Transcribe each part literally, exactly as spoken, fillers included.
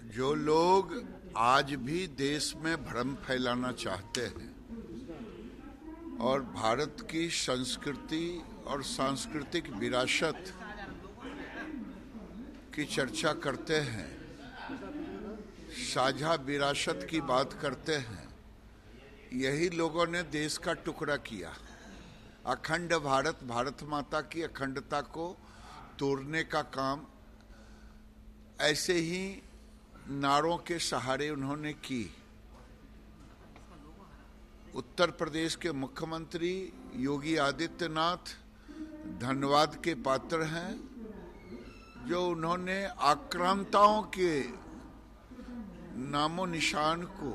जो लोग आज भी देश में भ्रम फैलाना चाहते हैं और भारत की संस्कृति और सांस्कृतिक विरासत की चर्चा करते हैं, साझा विरासत की बात करते हैं, यही लोगों ने देश का टुकड़ा किया। अखंड भारत, भारत माता की अखंडता को तोड़ने का काम ऐसे ही नारों के सहारे उन्होंने की। उत्तर प्रदेश के मुख्यमंत्री योगी आदित्यनाथ धन्यवाद के पात्र हैं, जो उन्होंने आक्रांताओं के नामो निशान को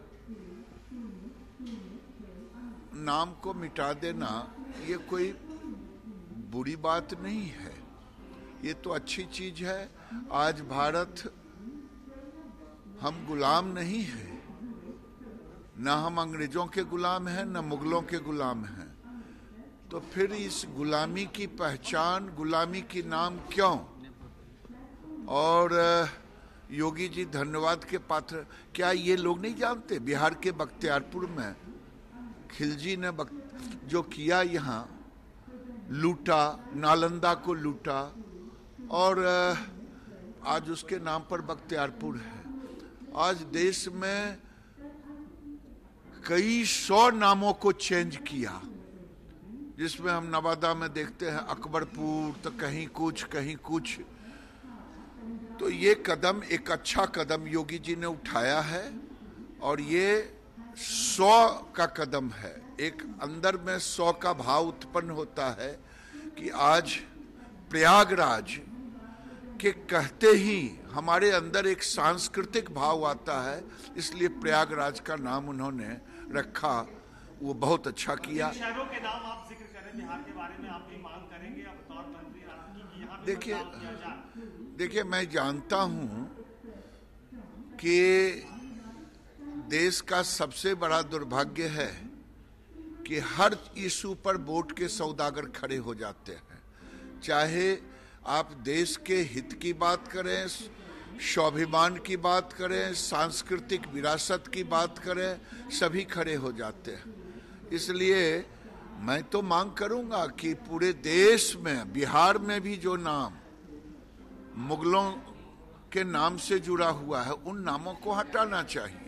नाम को मिटा देना ये कोई बुरी बात नहीं है, ये तो अच्छी चीज है। आज भारत हम गुलाम नहीं है, न हम अंग्रेजों के गुलाम हैं न मुगलों के गुलाम हैं, तो फिर इस गुलामी की पहचान, गुलामी की नाम क्यों? और योगी जी धन्यवाद के पात्र। क्या ये लोग नहीं जानते बिहार के बख्तियारपुर में खिलजी ने जो किया, यहाँ लूटा, नालंदा को लूटा और आज उसके नाम पर बख्तियारपुर है। आज देश में कई सौ नामों को चेंज किया, जिसमें हम नवादा में देखते हैं अकबरपुर, तो कहीं कुछ कहीं कुछ। तो ये कदम एक अच्छा कदम योगी जी ने उठाया है और ये सौ का कदम है। एक अंदर में सौ का भाव उत्पन्न होता है कि आज प्रयागराज के कहते ही हमारे अंदर एक सांस्कृतिक भाव आता है, इसलिए प्रयागराज का नाम उन्होंने रखा। वो बहुत अच्छा किया। शहरों के नाम आप जिक्र करें बिहार के बारे में, आप ये मांग करेंगे अब बतौर मंत्री आपकी कि यहाँ पे देखिए बदलाव किया जाए? देखिए मैं जानता हूं कि देश का सबसे बड़ा दुर्भाग्य है कि हर इशू पर वोट के सौदागर खड़े हो जाते हैं। चाहे आप देश के हित की बात करें, स्वाभिमान की बात करें, सांस्कृतिक विरासत की बात करें, सभी खड़े हो जाते हैं। इसलिए मैं तो मांग करूंगा कि पूरे देश में, बिहार में भी जो नाम मुगलों के नाम से जुड़ा हुआ है, उन नामों को हटाना चाहिए।